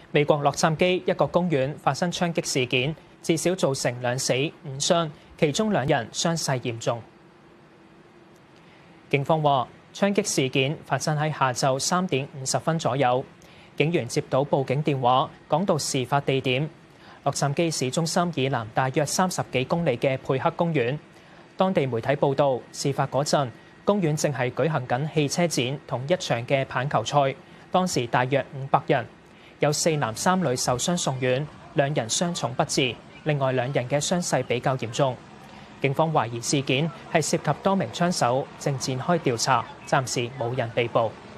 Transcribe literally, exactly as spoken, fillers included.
美國洛杉磯一個公園發生槍擊事件，至少造成兩死五傷，其中兩人傷勢嚴重。警方話，槍擊事件發生喺下晝三點五十分左右，警員接到報警電話，趕到事發地點洛杉磯市中心以南大約三十幾公里嘅佩克公園。當地媒體報道，事發嗰陣，公園正係舉行緊汽車展同一場嘅棒球賽，當時大約五百人。有四男三女受傷送院，兩人傷重不治，另外兩人嘅傷勢比較嚴重。警方懷疑事件係涉及多名槍手，正展開調查，暫時冇人被捕。